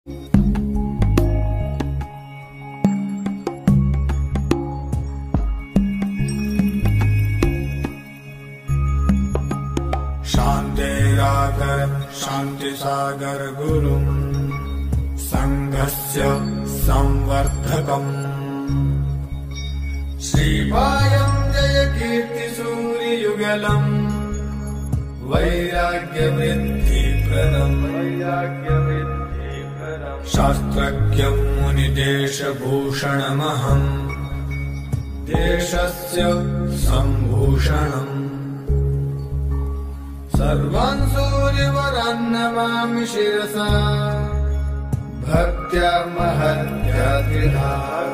शांति सागर गुरुं संघस्य संवर्धकम् श्रीपायं जय कीर्ति सूर्ययुगलम् वैराग्यवृद्धिप्रदम् शास्त्रज्ञं मुनिदेशभूषणमहम् देशस्य सम्भूषणम् सर्वान् सूर्यवरान् नमामि शिरसा भक्त्या महत्यात्रिधा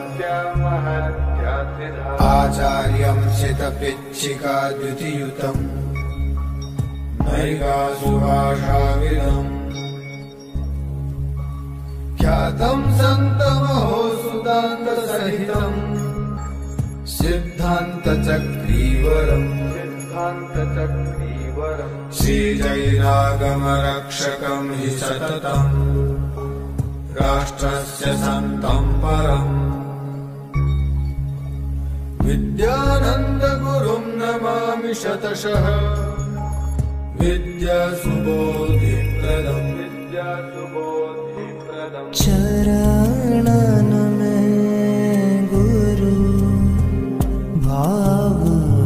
आचार्यं सितपिच्छिकाद्युतियुतम् नैकासुभाषाविदम् ख्यातं सन्तमहोसुदान्तसहितम् सिद्धान्तचक्रीवरम् श्रीजैनागमरक्षकम् हि सततम् राष्ट्रस्य सन्तं परम् विद्यानन्दगुरुं नमामि शतशः विद्यासुबोधिप्रदम् चरणन में गुरु भाव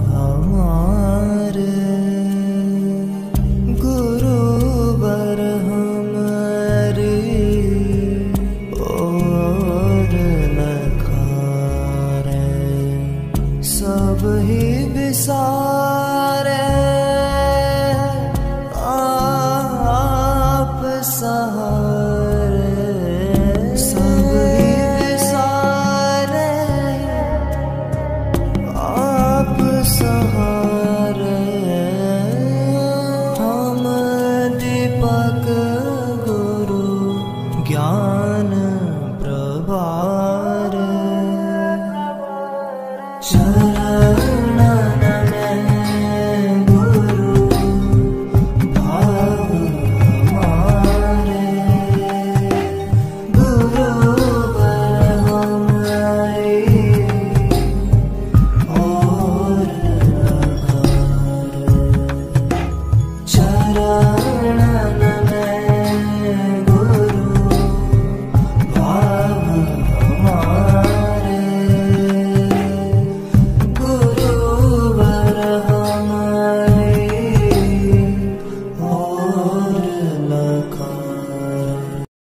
हमारे गुरु बर हमारे और नखारे सब ही विसारे आप सहारे सब ही विसारे आप सहारे हम दीपक गुरु ज्ञान